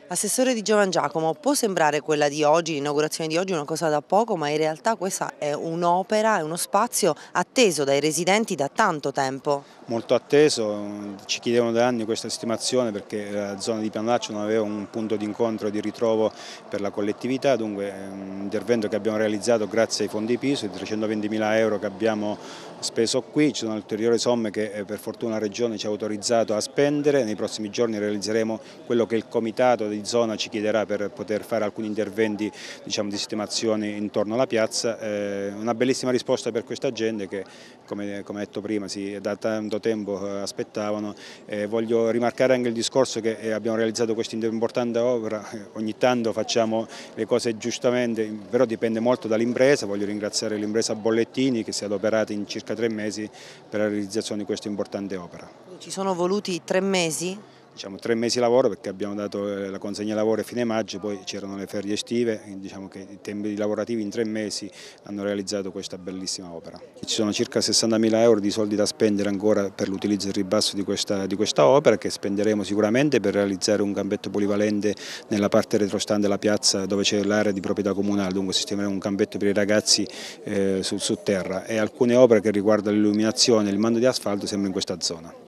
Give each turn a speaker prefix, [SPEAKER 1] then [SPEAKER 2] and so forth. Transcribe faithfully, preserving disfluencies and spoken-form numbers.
[SPEAKER 1] Assessore Di Giovangiacomo, può sembrare quella di oggi, l'inaugurazione di oggi, una cosa da poco, ma in realtà questa è un'opera, è uno spazio atteso dai residenti da tanto tempo.
[SPEAKER 2] Molto atteso, ci chiedevano da anni questa stimazione perché la zona di Pianlaccio non aveva un punto di incontro e di ritrovo per la collettività, dunque è un intervento che abbiamo realizzato grazie ai fondi P I S, i trecentoventimila euro che abbiamo speso qui, ci sono ulteriori somme che per fortuna la Regione ci ha autorizzato a spendere, nei prossimi giorni realizzeremo quello che il comitato di zona ci chiederà per poter fare alcuni interventi, diciamo, di sistemazione intorno alla piazza, eh, una bellissima risposta per questa gente che come, come detto prima si, da tanto tempo aspettavano. Eh, voglio rimarcare anche il discorso che abbiamo realizzato questa importante opera, ogni tanto facciamo le cose giustamente, però dipende molto dall'impresa, voglio ringraziare l'impresa Bollettini che si è adoperata in circa tre mesi per la realizzazione di questa importante opera.
[SPEAKER 1] Ci sono voluti tre mesi?
[SPEAKER 2] Diciamo tre mesi di lavoro perché abbiamo dato la consegna lavoro a fine maggio, poi c'erano le ferie estive, diciamo che i tempi lavorativi in tre mesi hanno realizzato questa bellissima opera. Ci sono circa sessantamila euro di soldi da spendere ancora per l'utilizzo e il ribasso di questa, di questa opera che spenderemo sicuramente per realizzare un campetto polivalente nella parte retrostante della piazza dove c'è l'area di proprietà comunale, dunque sistemeremo un campetto per i ragazzi eh, su, su terra e alcune opere che riguardano l'illuminazione e il mando di asfalto sempre in questa zona.